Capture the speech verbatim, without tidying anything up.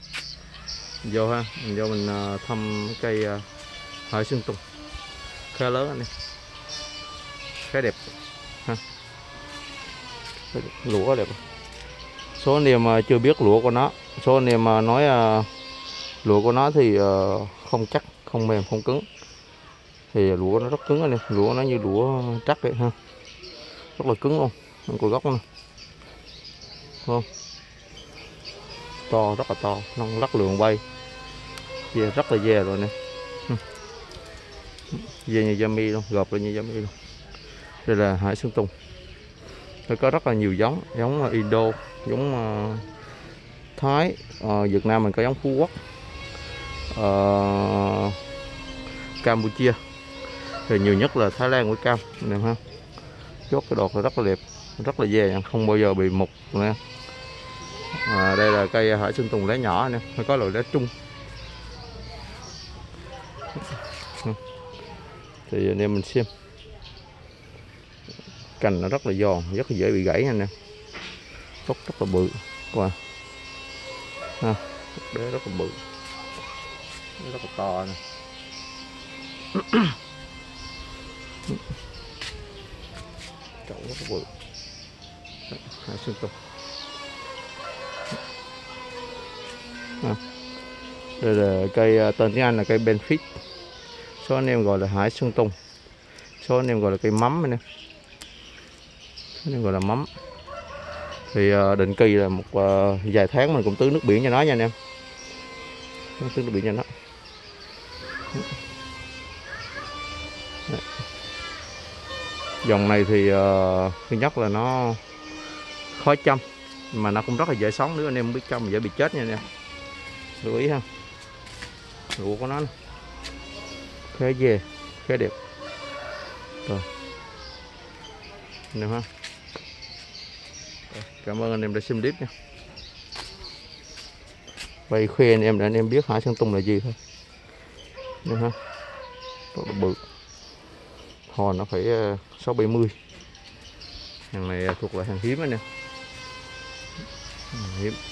Vô ha, mình vô mình thăm cây Hải Sơn Tùng khá lớn anh em, khá đẹp ha. Lúa đẹp. Số anh em chưa biết lúa của nó, số anh em nói lúa của nó thì không chắc, không mềm, không cứng. Thì lúa nó rất cứng anh em, lúa nó như lúa trắc vậy ha, rất là cứng luôn. Cột gốc này không to, rất là to, nó lắc lượng bay, dè rất là dè rồi nè, dè như Yami luôn, gọt lên như Yami luôn. Đây là Hải Sơn Tùng. Nó có rất là nhiều giống, giống Indo, giống uh, Thái, uh, Việt Nam mình có giống Phú Quốc, uh, Campuchia thì nhiều nhất là Thái Lan với Cam nè ha. Chốt cái đọt là rất là đẹp, rất là dè, không bao giờ bị mục nè. À, đây là cây Hải Sơn Tùng lá nhỏ nè, nó có loại lá trung. Thì anh em mình xem, cành nó rất là giòn, rất là dễ bị gãy nha nè, gốc rất là bự qua, ha, đế rất là bự, rất là to nè. Chậu rất là bự, Hải Sơn Tùng. À, đây là cây tên tiếng Anh là cây Benefit, số anh em gọi là Hải Sơn Tùng, số anh em gọi là cây mắm này, số anh em gọi là mắm. Thì uh, định kỳ là một uh, vài tháng mình cũng tưới nước biển cho nó nha anh em, tưới nước biển cho nó. Đấy. Dòng này thì uh, thứ nhất là nó khó chăm, mà nó cũng rất là dễ sống, nếu anh em biết chăm dễ bị chết nha anh em, lưu ý ha. Lúa của nó khá dè, khá đẹp rồi anh em ha. Cảm ơn anh em đã xem clip nha. Vậy khoe anh em để anh em biết Hải Sơn Tùng là gì thôi. Được ha. Rất là bự. Hòn nó phải sáu bảy mươi. Hàng này thuộc loại hàng hiếm anh em. Hàng hiếm.